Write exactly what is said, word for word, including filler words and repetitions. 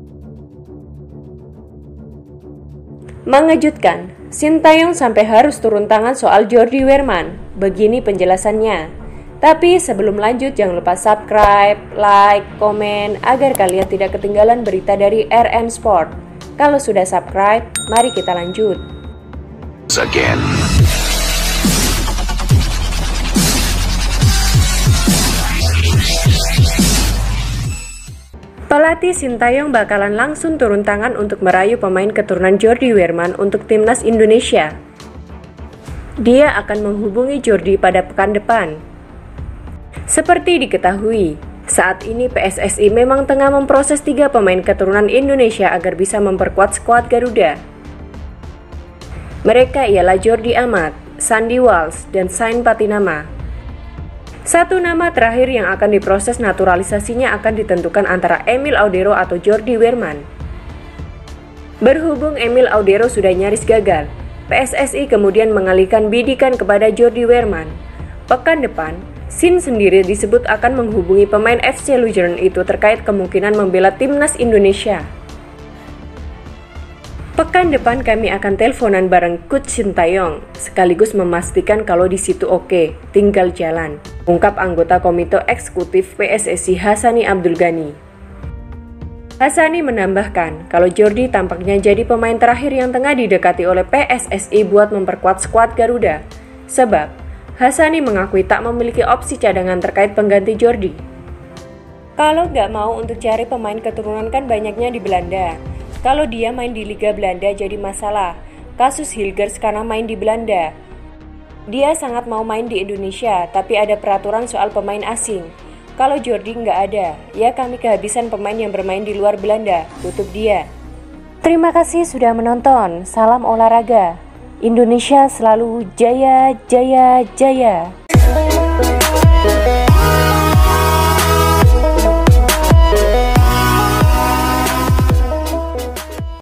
Mengejutkan, Sintayong sampai harus turun tangan soal Jordi Weerman. Begini penjelasannya. Tapi sebelum lanjut, jangan lupa subscribe, like, komen agar kalian tidak ketinggalan berita dari R N Sport. Kalau sudah subscribe, mari kita lanjut. Again. Pelatih Sintayong bakalan langsung turun tangan untuk merayu pemain keturunan Jordi Weerman untuk timnas Indonesia. Dia akan menghubungi Jordi pada pekan depan. Seperti diketahui, saat ini P S S I memang tengah memproses tiga pemain keturunan Indonesia agar bisa memperkuat skuad Garuda. Mereka ialah Jordi Amat, Sandy Walsh, dan Sain Patinama. Satu nama terakhir yang akan diproses naturalisasinya akan ditentukan antara Emil Audero atau Jordi Weerman. Berhubung Emil Audero sudah nyaris gagal, P S S I kemudian mengalihkan bidikan kepada Jordi Weerman. Pekan depan, Sin sendiri disebut akan menghubungi pemain F C Luzern itu terkait kemungkinan membela timnas Indonesia. Pekan depan kami akan teleponan bareng Coach Sintayong, sekaligus memastikan kalau di situ oke, tinggal jalan, ungkap anggota Komite Eksekutif P S S I Hassani Abdul Ghani. Hassani menambahkan kalau Jordi tampaknya jadi pemain terakhir yang tengah didekati oleh P S S I buat memperkuat skuad Garuda, sebab Hassani mengakui tak memiliki opsi cadangan terkait pengganti Jordi. Kalau nggak mau untuk cari pemain keturunan kan banyaknya di Belanda. Kalau dia main di Liga Belanda jadi masalah. Kasus Hilgers karena main di Belanda. Dia sangat mau main di Indonesia, tapi ada peraturan soal pemain asing. Kalau Jordi nggak ada, ya kami kehabisan pemain yang bermain di luar Belanda, tutup dia. Terima kasih sudah menonton. Salam olahraga. Indonesia selalu jaya, jaya, jaya.